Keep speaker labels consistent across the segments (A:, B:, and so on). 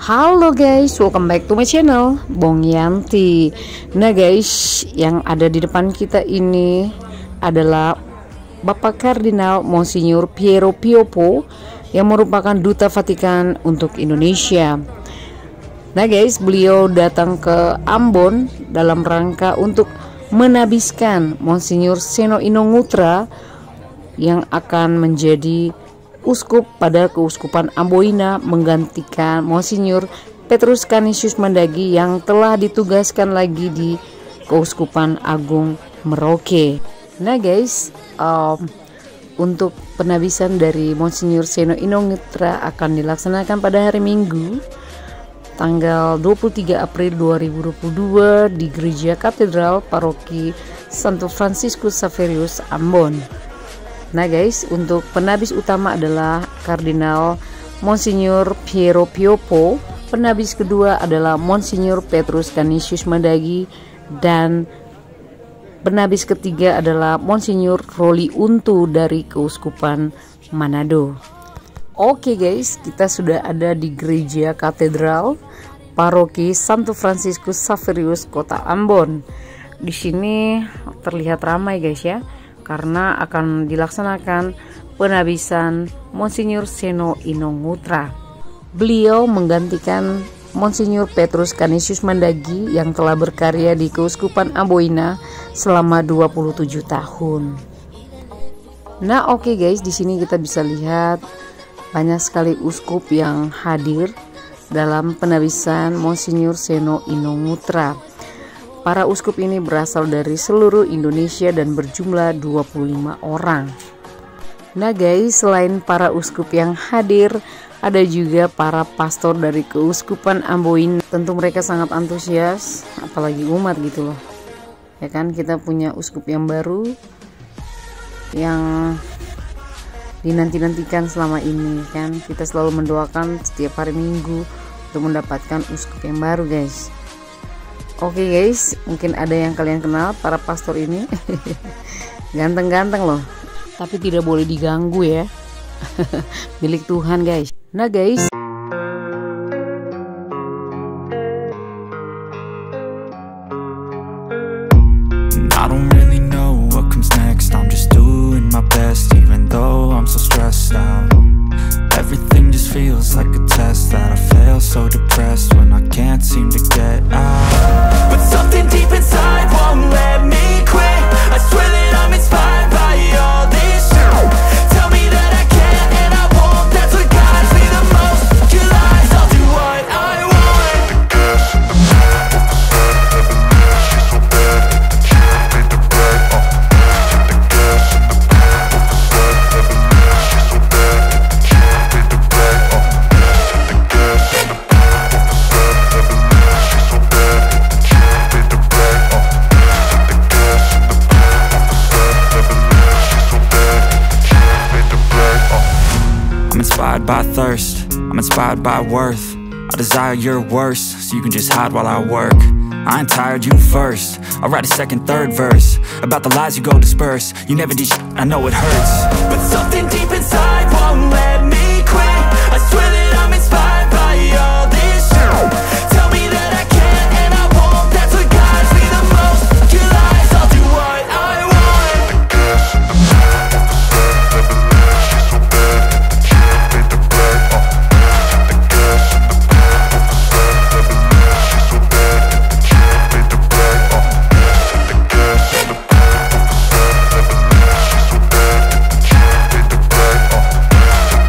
A: Halo guys, welcome back to my channel Bong Yanti. Nah guys, yang ada di depan kita ini adalah Bapak Kardinal Monsignor Piero Piopo yang merupakan Duta Vatikan untuk Indonesia. Nah guys, beliau datang ke Ambon dalam rangka untuk menabiskan Monsignor Seno Inongutra yang akan menjadi uskup pada Keuskupan Amboina menggantikan Monsignor Petrus Canisius Mandagi yang telah ditugaskan lagi di Keuskupan Agung Merauke. Nah guys, untuk penabisan dari Monsignor Seno Inongutra akan dilaksanakan pada hari Minggu tanggal 23 April 2022 di Gereja Katedral Paroki Santo Franciscus Xaverius Ambon. Nah guys, untuk penabis utama adalah Kardinal Monsignor Piero Piopo, penabis kedua adalah Monsignor Petrus Canisius Mandagi, dan penabis ketiga adalah Monsignor Roli Untu dari Keuskupan Manado. Oke guys, kita sudah ada di Gereja Katedral Paroki Santo Franciscus Xaverius Kota Ambon. Di sini terlihat ramai guys ya, karena akan dilaksanakan penabisan Monsignor Seno Inongutra. Beliau menggantikan Monsignor Petrus Canisius Mandagi yang telah berkarya di Keuskupan Amboina selama 27 tahun. Nah, oke guys, di sini kita bisa lihat banyak sekali uskup yang hadir dalam penabisan Monsignor Seno Inongutra. Para uskup ini berasal dari seluruh Indonesia dan berjumlah 25 orang. Nah guys, selain para uskup yang hadir, ada juga para pastor dari Keuskupan Amboina. Tentu mereka sangat antusias, apalagi umat gitu loh. Ya kan, kita punya uskup yang baru yang dinanti-nantikan selama ini kan. Kita selalu mendoakan setiap hari Minggu untuk mendapatkan uskup yang baru guys. Oke guys, mungkin ada yang kalian kenal para pastor ini. Ganteng-ganteng loh, tapi tidak boleh diganggu ya. Milik Tuhan guys. Nah guys,
B: I don't really know what comes next. I'm just doing my best, even though I'm so stressed out. Everything just feels like a test that I fail, so depressed when I can't seem to get out. But something deep inside won't let me quit. I swear that I'm inspired by all this shit. Tell me that I can and I won't. That's what guides me the most. Your lies, I'll do what I want. The gas in the back of the sun, never leaves. She's so bad, she made the bread. The gas in the back of the sun, never leaves. She's so bad, she made the bread. The gas in the back of the sun, never leaves. She's so bad, she made the bread. The gas in the back of the sun, never leaves. She's so bad, she made the bread. I'm inspired by thirst, I'm inspired by worth. I desire your worst, so you can just hide while I work. I ain't tired, you first. I'll write a second, third verse about the lies you go disperse. You never did shit, I know it hurts, but something deep inside won't let me quit. I swear that I'm inspired by all this shit. Tell me that I can and I won't. That's what guides me the most. Your lies, I'll do what I want. The gas in the back of the sun, never leaves. She's so bad, she made the bread. The gas in the back of the sun, never leaves. She's so bad, she made the bread. The gas in the back of the sun, never leaves. She's so bad, she made the bread.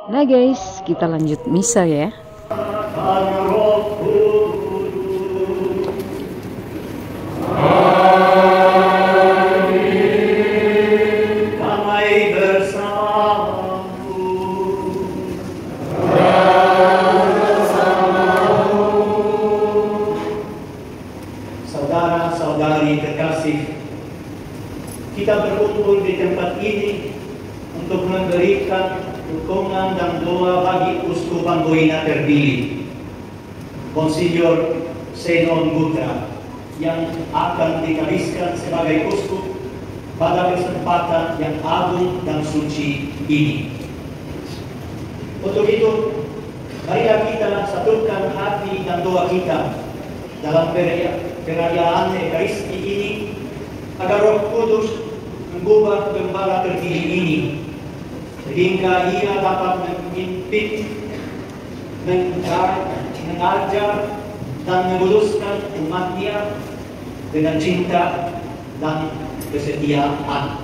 A: Nah guys, kita lanjut misa ya.
C: Saudara-saudari kekasih, kita berkumpul di tempat ini untuk memberikan dukungan dan doa bagi Uskup Amboina terpilih, Monsinyur Seno Ngutra, yang akan dikariskan sebagai uskup pada kesempatan yang agung dan suci ini. Untuk itu, marilah kita satukan hati dan doa kita dalam perayaan Ekaristi ini, agar Roh Kudus mengubah gembala terpilih ini sehingga ia dapat memimpin, mengajar dan memuluskan umatnya dengan cinta dan kesetiaan.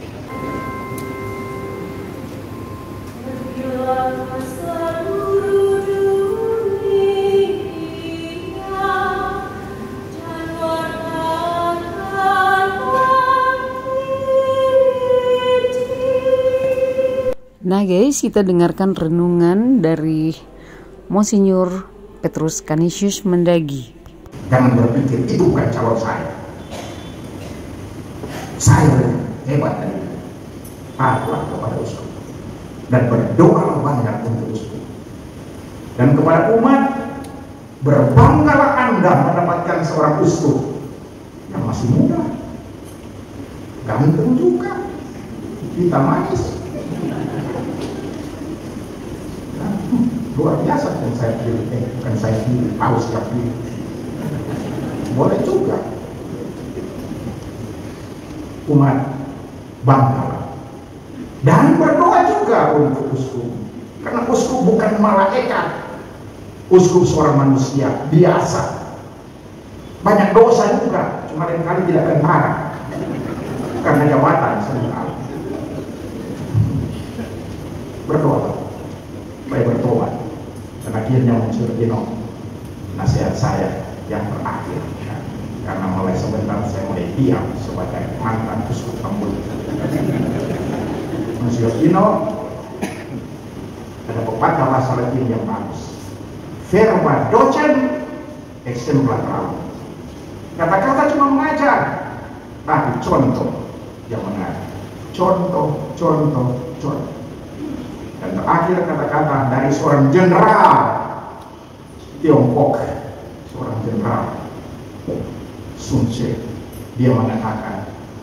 A: Nah guys, kita dengarkan renungan dari Monsinyur Petrus Canisius Mendaghi.
D: Jangan berpikir itu bukan calon saya. Saya hebat dan patuh kepada uskup dan berdoa banyak untuk uskup. Dan kepada umat, berbanggalah Anda mendapatkan seorang uskup yang masih muda, ganteng juga, kita manis. Luar biasa yang saya pilih, bukan saya pilih, harus saya pilih. Boleh juga. Umat bangga dan berdoa juga untuk uskup, karena uskup bukan malaikat. Uskup seorang manusia biasa, banyak dosa juga, cuma lain kali tidak kentara karena jabatan seringkali. Berdoa, baik bertobat. Dan akhirnya Monsinyur Gino, nasihat saya yang terakhir, karena mulai sebentar saya mulai diam sebagai mantan uskup Ambon. Monsinyur Gino, ada pepatah bahasa Latin yang bagus, verba docem exempla traum. Kata-kata cuma mengajar, tapi contoh yang mengajar. Contoh. Dan terakhir kata-kata dari seorang jenderal Tiongkok, seorang jenderal Sun Tzu, dia mengatakan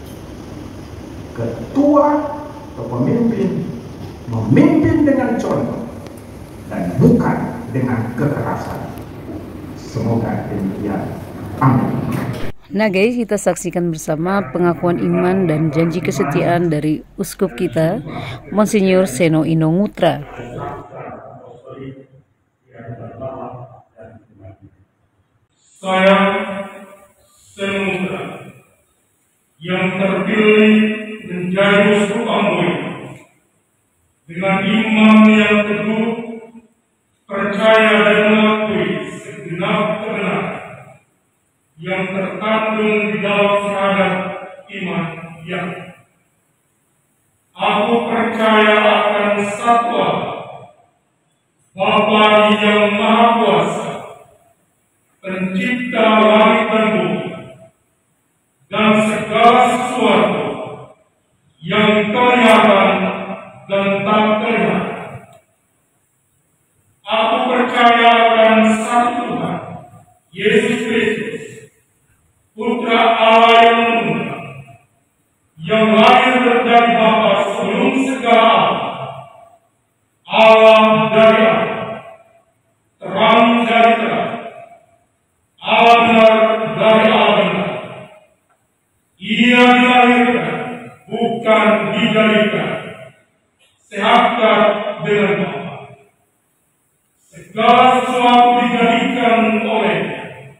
D: ketua atau pemimpin memimpin dengan contoh dan bukan dengan kekerasan. Semoga demikian. Amin.
A: Nah guys, kita saksikan bersama pengakuan iman dan janji kesetiaan dari uskup kita, Monsinyur Seno Ino Ngutra.
E: Saya, Seno Ngutra, yang terpilih menjadi uskup Amboina, dengan iman yang teguh, percaya dan mengakui segenap kebenaran yang terkandung di dalam syahadat iman yang aku percaya akan satu Allah, Bapa yang Maha Kuasa, Pencipta langit dan bumi, dan segala sesuatu yang kelihatan dan tak kelihatan. Aku percaya akan satu Tuhan, Yesus Kristus, Putra Allah yang mulia, yang lahir dari Bapa sebelum segala Allah dari Allah, terang dari terang, Allah benar dari Allah benar. Ia dilahirkan, bukan dijadikan, sehatkan dengan Bapa. Segala sesuatu dijadikan olehnya.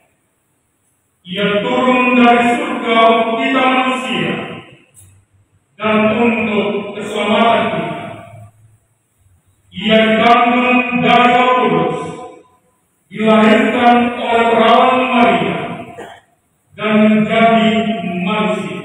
E: Ia turun dari surga untuk kita manusia dan untuk keselamatan kita. Ia dikandung dari Roh Kudus, dilahirkan oleh perawan Maria, dan menjadi manusia.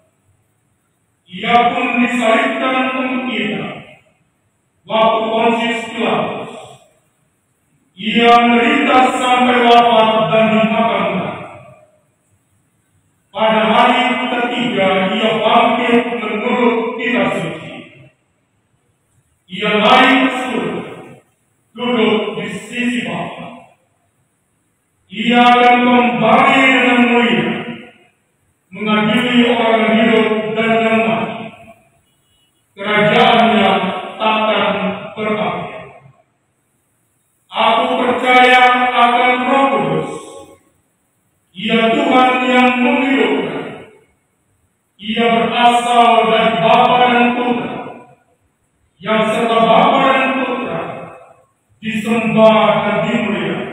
E: Ia pun disalibkan untuk kita waktu Pontius Pilatus. Ia menderita sampai wafat dan dimakamkan. Pada hari ketiga ia bangkit menurut kitab suci. Ia naik ke surga, duduk di sisi Bapa. Ia akan kembali dengan mulia, mengadili orang hidup dan yang mati. Kerajaannya takkan berakhir. Aku percaya akan Roh Kudus. Ia Tuhan yang menghidupkan. Ia berasal dari Bapa dan Putra, yang serta Bapa dan Putra disembah dan dimuliakan.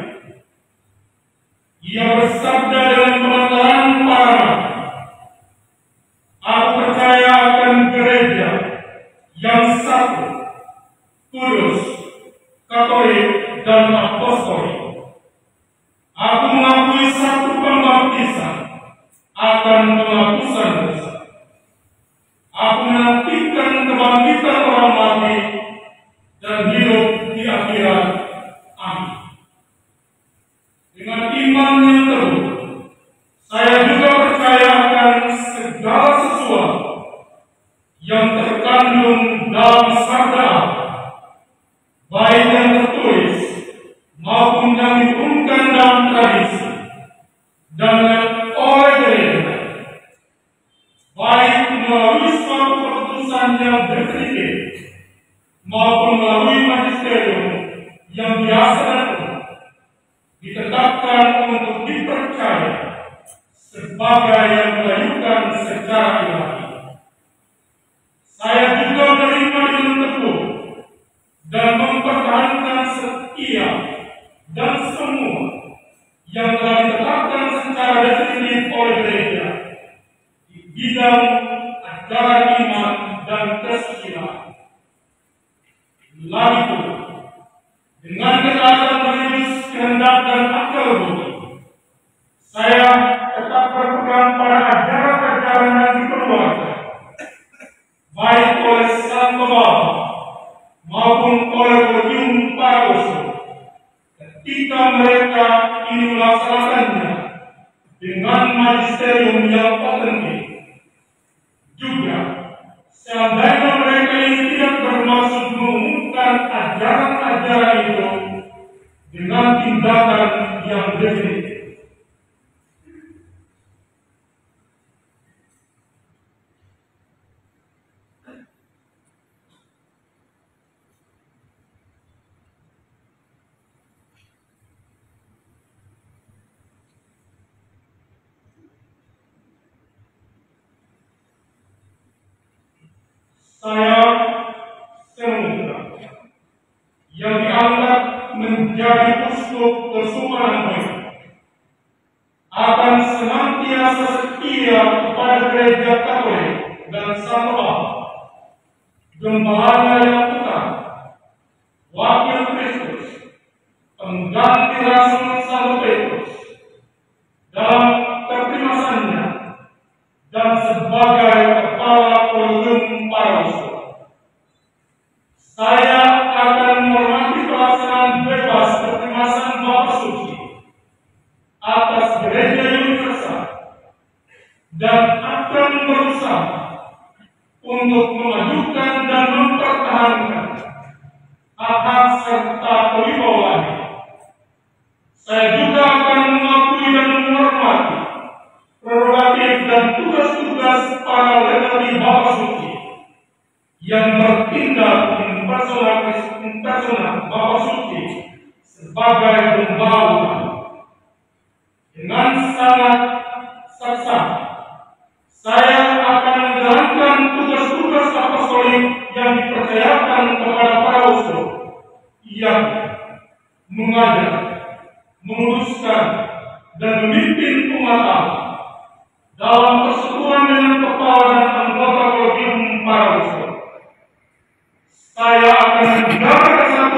E: Ia bersabda dengan kebenaran para nabi. Aku percaya akan gereja yang satu, kudus, katolik, dan apostolik. Aku mengakui satu pembaptisan akan penghapusan dosa. Aku menantikan kebangkitan orang mati dan hidup di akhirat. Amin. Dengan iman yang teguh, saya juga percaya akan segala sesuatu yang terkandung dalam sabda Allah, baik yang tertulis maupun yang diurungkan dalam tradisi dan oleh gereja, baik melalui suatu keputusan yang definitif maupun melalui magisterium yang biasa dan umum, ditetapkan untuk dipercaya sebagai yang dilayangkan secara ilahi. Saya juga menerima dengan teguh dan mempertahankan setiap dan semua yang telah ditetapkan secara definitif oleh gereja di bidang ajaran iman dan kesucian. Lagi pula, dengan ketaatan religius, kehendak dan akal budi, saya tetap berpegang pada ajaran-ajaran yang dikeluarkan baik oleh Sang Bapa maupun oleh Kolegium para Usul ketika mereka ingin melaksanakannya dengan magisterium yang otentik. Juga, seandainya mereka ini tidak bermaksud mengumumkan ajaran-ajaran itu dengan tindakan yang definitif. Saya semoga yang diangkat menjadi uskup Kesumaran akan senantiasa setia kepada gereja Katolik dan Sang Bapa, Gembalanya yang utama, Wakil Kristus, pengganti Rasul Santo Petrus dalam keprimasannya dan sebagai kepala Kolegium para Usul. Saya akan menghormati pelaksanaan bebas keprimasan Bapa Suci atas gereja universal dan akan berusaha untuk memajukan dan mempertahankan hak serta kewibawaan. Saya juga akan mengakui dan menghormati prerogatif dan tugas-tugas para legati Bapa Suci yang bertindak impersonal Bapa Suci sebagai pembawa. Dengan sangat saksama, saya akan menjalankan tugas-tugas apostolik yang dipercayakan kepada para usul, yang mengajar, memutuskan, dan memimpin umat Allah dalam persekutuan dengan kepala dan anggota Kolegium para Usul. Saya akan menjaga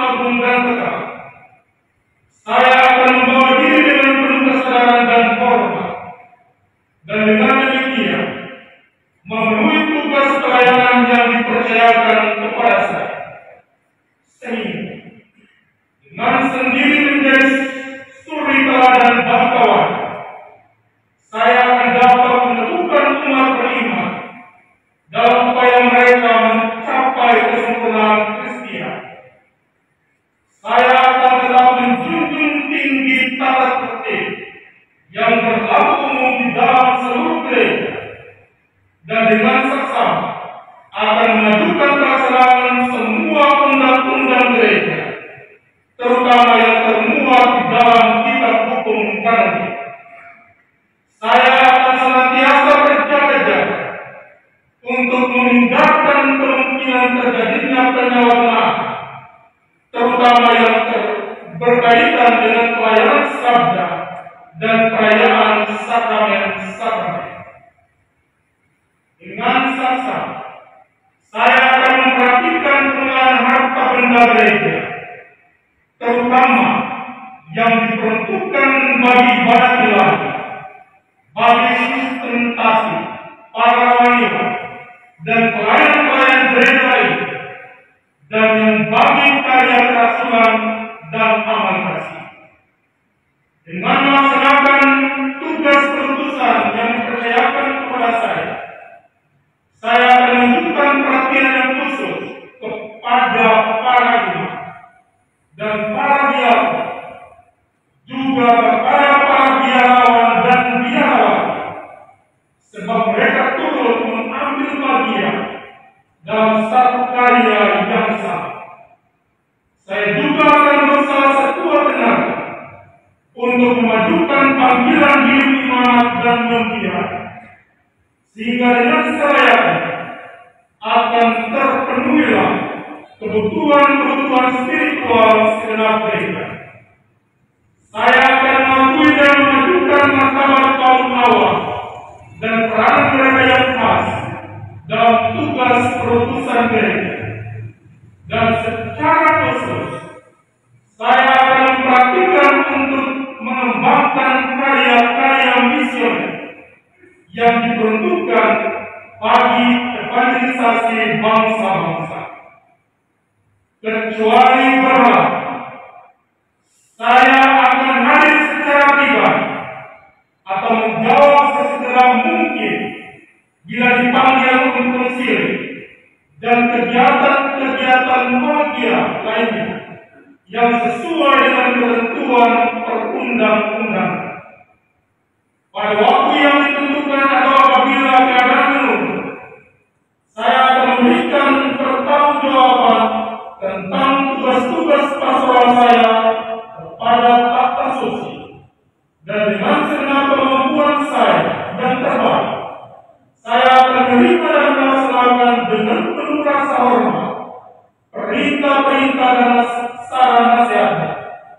E: agung dan kekal. Saya akan membawa diri dengan penuh kesadaran dan hormat, dan dengan demikian memenuhi tugas pelayanan yang dipercayakan kepada saya, sehingga dengan sendiri menjadi suri teladan bangsawan, saya akan dapat meneguhkan umat beriman dalam upaya mereka mencapai kesempurnaan Kristian. Saya akan tetap menjunjung tinggi tata tertib yang berlaku umum di dalam seluruh gereja, dan dengan seksama akan mengajukan pelaksanaan semua undang-undang gereja, terutama yang termuat di dalam kitab hukum kanoni. Saya akan senantiasa berjaga-jaga untuk menghindarkan kemungkinan terjadinya penyalahgunaan, terutama yang berkaitan dengan pelayanan sabda dan perayaan sakramen-sakramen. Dengan saksama, saya akan memperhatikan penggunaan harta benda gereja, terutama yang diperuntukkan bagi ibadat ilahi, bagi sustentasi para wanita dan pelayan-pelayan gereja lain, dan yang bagi karya kerasulan dan amal kasih. Dengan melaksanakan tugas perutusan yang dipercayakan kepada saya akan menunjukkan perhatian yang khusus kepada para imam dan para biara, juga kepada para biarawan dan biarawati, sebab mereka turut mengambil bagian dalam satu karya yang sama. Saya juga akan berusaha sekuat tenaga untuk memajukan panggilan hidup iman dan membiara, sehingga dengan selayaknya akan terpenuhilah kebutuhan spiritual segenap gereja. Saya akan mengakui dan memajukan martabat kaum awam dan peran mereka yang khas dalam tugas perutusan gereja. Dan secara khusus, saya akan memperhatikan untuk mengembangkan karya-karya misioner yang diperuntukkan bagi evangelisasi bangsa-bangsa. Kecuali berharap, saya akan hadir secara pribadi atau menjawab sesegera mungkin bila dipanggil untuk konsili dan kegiatan-kegiatan media lainnya yang sesuai dengan ketentuan perundang-undangan. Pada waktu yang ditentukan atau apabila keadaan menurut, saya akan memberikan pertanggungjawaban tentang tugas-tugas pastoral saya kepada takhta suci, dan dengan segenap kemampuan saya yang terbaik, saya akan menerima dan melaksanakan dengan penuh rasa hormat perintah-perintah dan saran nasihatnya.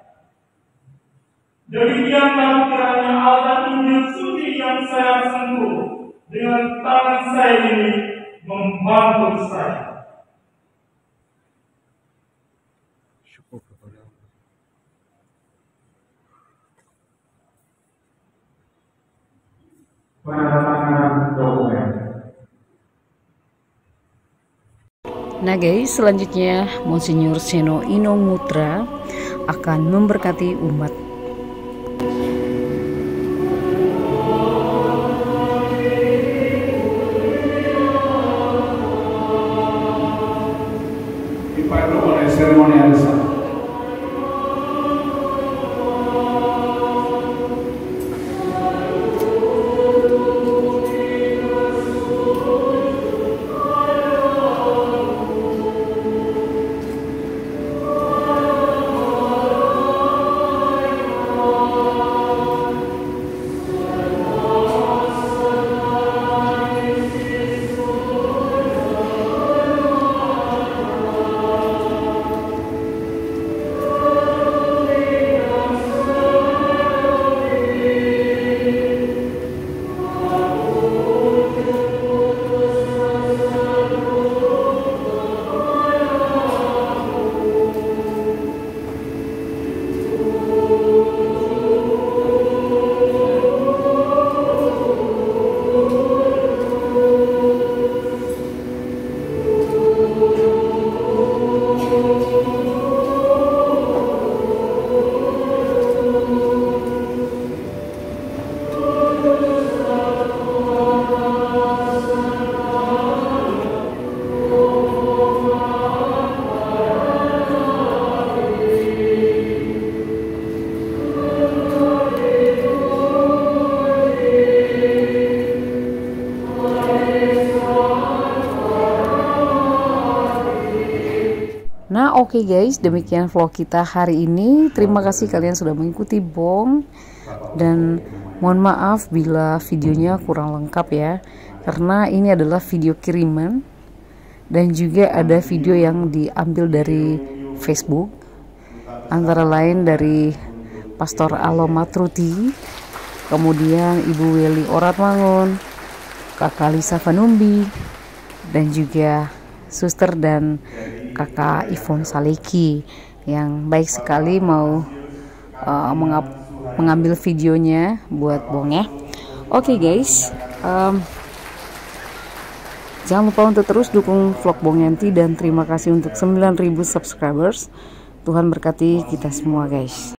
E: Demikianlah kiranya alat Injil suci yang saya sentuh dengan tangan saya ini membantu saya.
D: Penandatanganan dokumen.
A: Nah guys, selanjutnya Monsinyur Seno Ino Mutra akan memberkati umat.
D: Dipandu oleh seremonialisasi.
A: Oke guys, demikian vlog kita hari ini. Terima kasih kalian sudah mengikuti Bong, dan mohon maaf bila videonya kurang lengkap ya, karena ini adalah video kiriman dan juga ada video yang diambil dari Facebook, antara lain dari Pastor Aloma Truti, kemudian Ibu Weli Oratmangun, Kakak Lisa Vanumbi, dan juga Suster dan Kakak Ivon Saleki yang baik sekali mau mengambil videonya buat Bong ya. Oke guys, jangan lupa untuk terus dukung vlog Bong Yanti, dan terima kasih untuk 9.000 subscribers. Tuhan berkati kita semua guys.